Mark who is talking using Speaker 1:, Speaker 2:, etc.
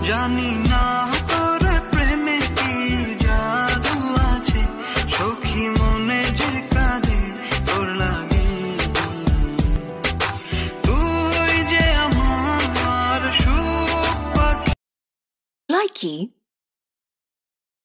Speaker 1: জানি না তোর প্রেমে কি জাদু আছে, সখী মনে যে কাঁদে তোর লাগে। তুই যে আমার সুখ পাখি।
Speaker 2: Likey